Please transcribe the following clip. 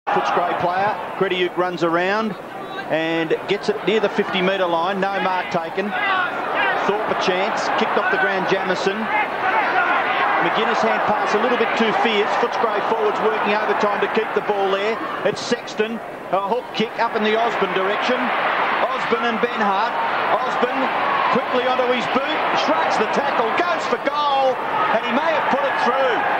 Footscray player, Grediuk runs around and gets it near the 50-metre line. No mark taken. Thorpe a chance. Kicked off the ground, Jamison. McGuinness hand pass a little bit too fierce. Footscray forwards working overtime to keep the ball there. It's Sexton. A hook kick up in the Osborne direction. Osborne and Ben Hart. Osborne quickly onto his boot. Shrugs the tackle. Goes for goal. And he may have put it through.